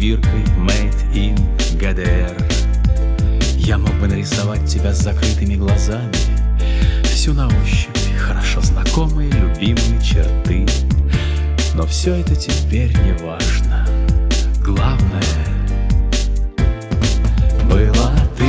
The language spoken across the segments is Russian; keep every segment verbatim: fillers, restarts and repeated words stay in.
биркой Made in гэ дэ эр. Я мог бы нарисовать тебя с закрытыми глазами, всю на ощупь хорошо знакомые, любимые черты. Но все это теперь не важно. Главное была ты.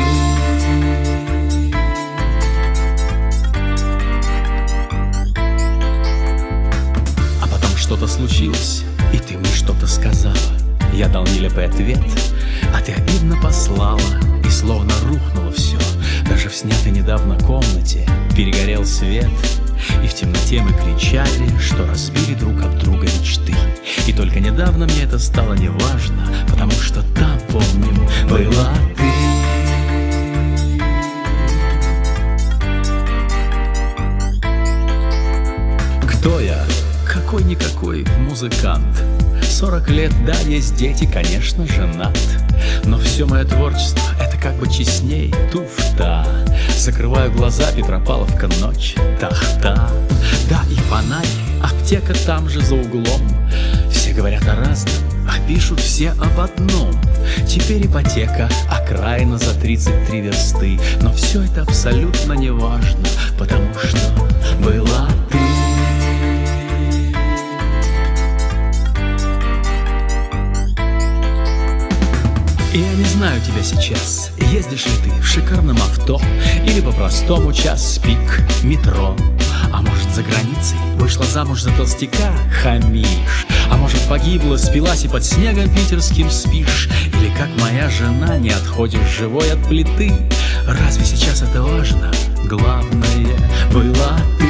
А потом что-то случилось, и ты мне что-то сказала. Я дал нелепый ответ, а ты обидно послала. И словно рухнуло все, даже в снятой недавно комнате перегорел свет. И в темноте мы кричали, что разбили друг об друга мечты. И только недавно мне это стало неважно, потому что там, помню, была ты. Кто я? Какой-никакой музыкант. Сорок лет, да, есть дети, конечно, женат. Но все мое творчество — это как бы честней туфта. Закрываю глаза, Петропавловка, ночь, тахта. Да, и фонарь, аптека там же за углом. Все говорят о разном, а пишут все об одном. Теперь ипотека, окраина за тридцать три версты. Но все это абсолютно не важно, потому что была ты. И я не знаю тебя сейчас, ездишь ли ты в шикарном авто или по-простому час пик метро. А может, за границей вышла замуж за толстяка, хамишь. А может, погибла, спилась и под снегом питерским спишь. Или как моя жена, не отходишь живой от плиты. Разве сейчас это важно? Главное была ты.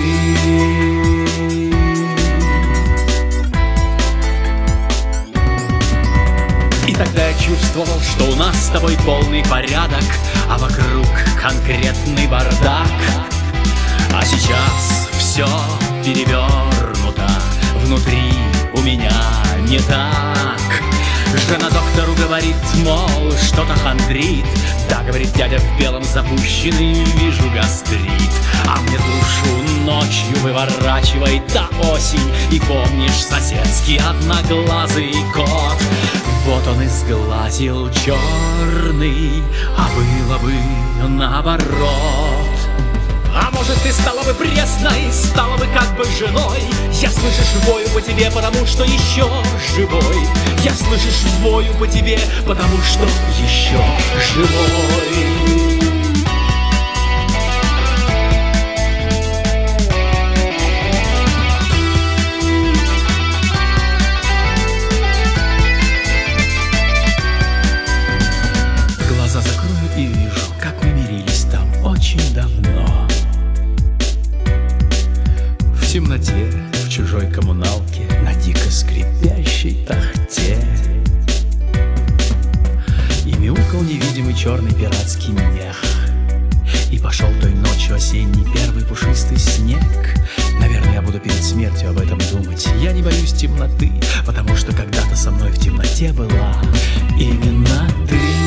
И тогда я чувствовал, что у нас с тобой полный порядок, а вокруг конкретный бардак. А сейчас все перевернуто, внутри у меня не так. Жена доктору говорит, мол, что-то хандрит. Да, говорит дядя в белом запущенный, вижу гастрит. А мне душу ночью выворачивает та осень. И помнишь соседский одноглазый кот? Вот он и сглазил черный, а было бы наоборот. А может, ты стала бы пресной, стала бы как бы женой. Я слышу вою по тебе, потому что еще живой. Я слышу вою по тебе, потому что еще живой. Глаза закрою и вижу, как мы мирились там очень давно. В темноте, в чужой коммуналке, на дико скрипящей тахте. И мяукал невидимый черный пиратский мех. И пошел той ночью осенний первый пушистый снег. Наверное, я буду перед смертью об этом думать. Я не боюсь темноты, потому что когда-то со мной в темноте была именно ты.